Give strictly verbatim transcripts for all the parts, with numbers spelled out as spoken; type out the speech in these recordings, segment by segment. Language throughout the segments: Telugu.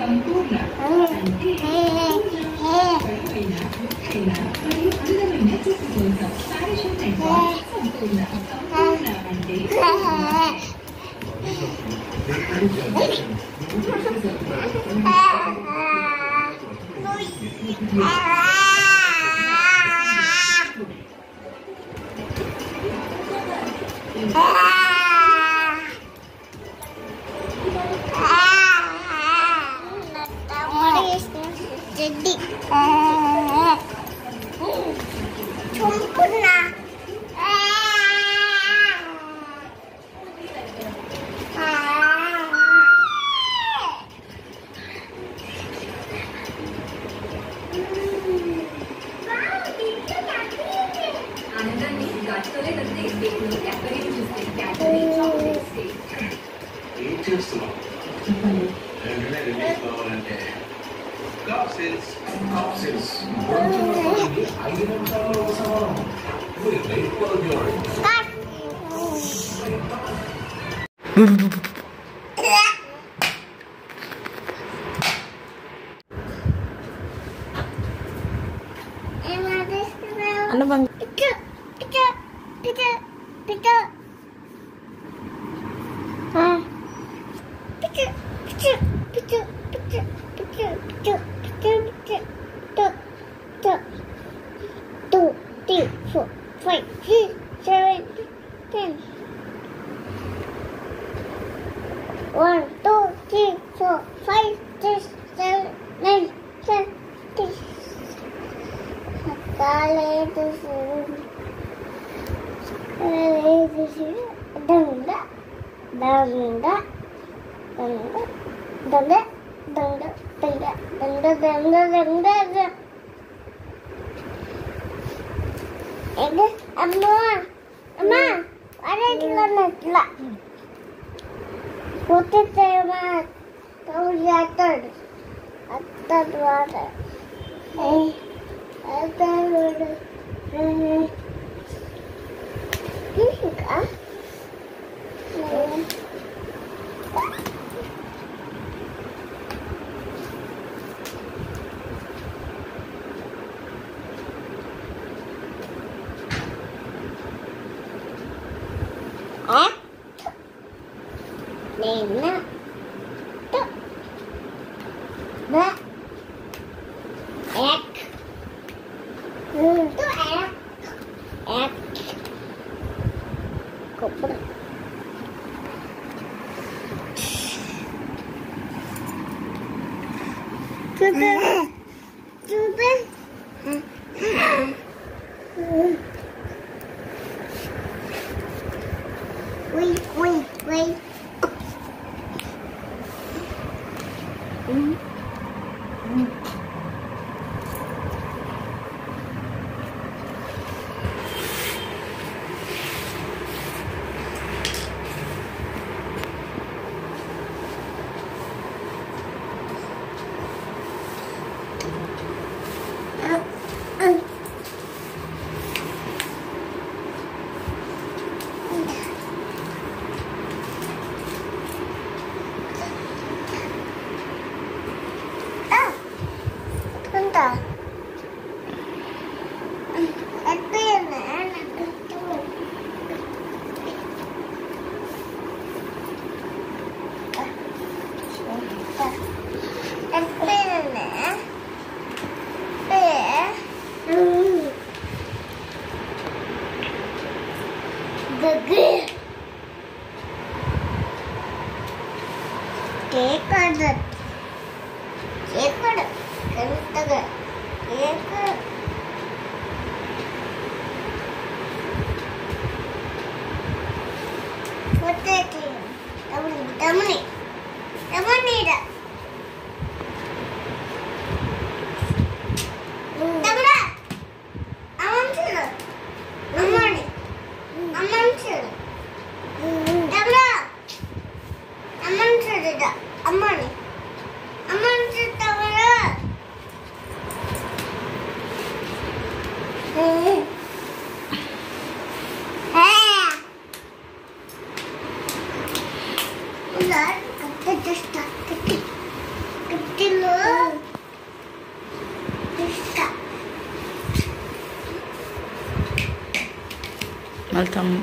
సంపూర్ణ అంటే కరువైన ముఖ్యమైన మరియు అందమైన చూపు కోసం పారిశుద్ధ సంపూర్ణ సంపూర్ణ అంటే jadi sempurna ఆనందాన్ని గాజుతోనే దొరికే స్టేట్లో క్యాడబరీ చూస్తే క్యాడబరీ చాక్లెట్ స్టేట్ ఏం చేస్తున్నావు వెంటనే రిలీజ్ కావాలంటే కాప్సిల్స్ కాప్సిల్స్ ఐదు నిమిషాల్లో ఒక సమానం రైట్ కొలబియోడి ano bang pika pika pika pika ah pika pika pika pika pika pika pika pika dot dot two three four five six seven ten one two three four five six seven nine ten ten Kale itu kale itu dangda dangda dangda dangda dangda dangda dangda dangda dangda dangda ini amma amma ada di mana lah putih tema kau lihat atas ada eh ada ada ini kah ah Nena tuh ba ek tuh ek ek koper coba coba wait wait wait Mm. Mm. Bentar. Itu yang mana? Itu. Itu yang mana? Hmm. Gede. Kekada. Kekada. Kentega, eka, poteti, tamani, tamani, tamani dah, tamara, aman cila, amani, aman cila, tamara, aman cila dah, amani, aman cila tamara. Hmm. Ah. Ular, kita just tak kita. Kita వెళ్తాము.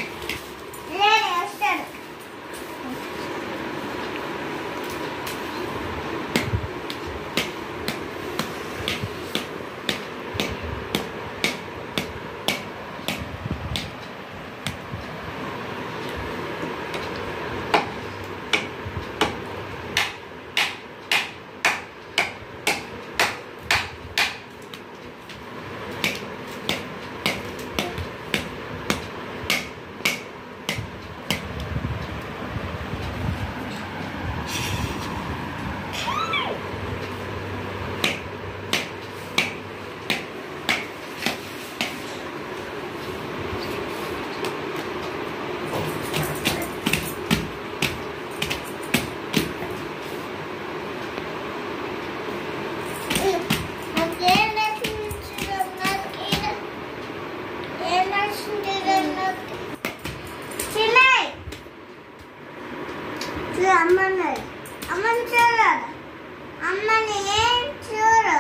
అమ్మని అమ్మని చూడు అమ్మని చూడు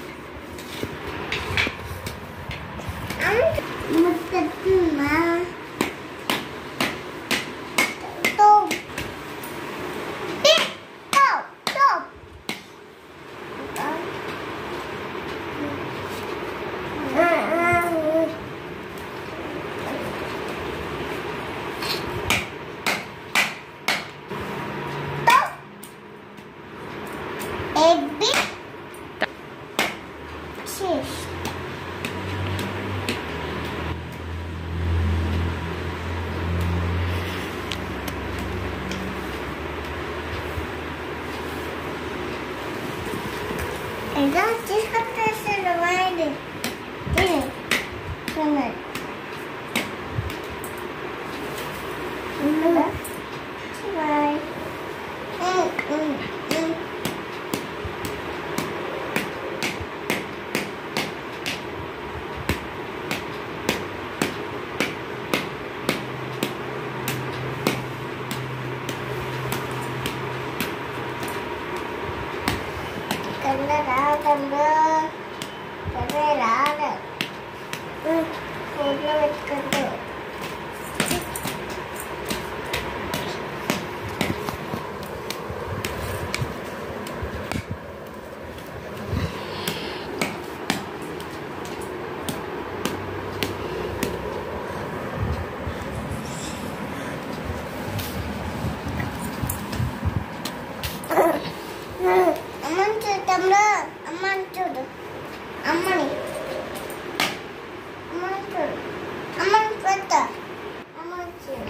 ముత్తమ్మా Eda తీసుకొచ్చేసాడు వాడి తిన్నాడు బాయ్ Kena raga mbak, kena raga. Hmm, udah kena. Aman చూడు అమ్మని అమ్మని చూడు అమ్మని పెట్ట అమ్మని చూడు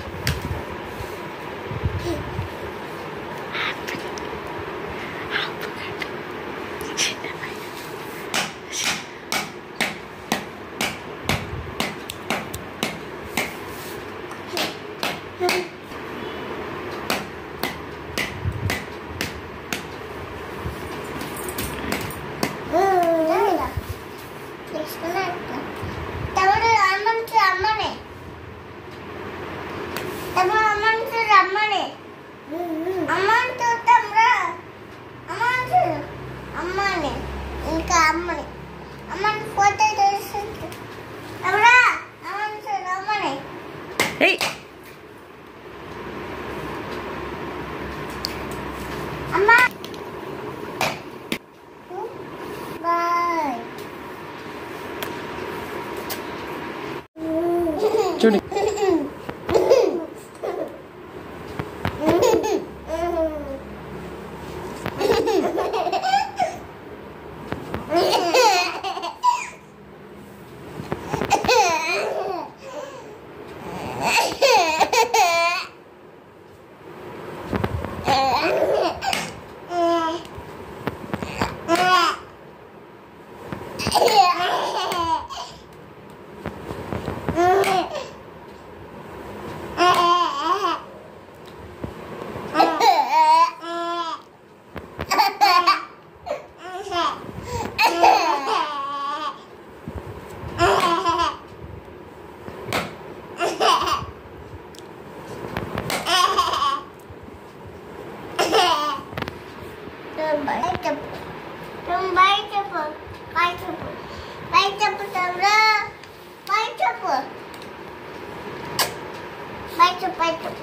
Hey! Amma! Bye! Johnny. five.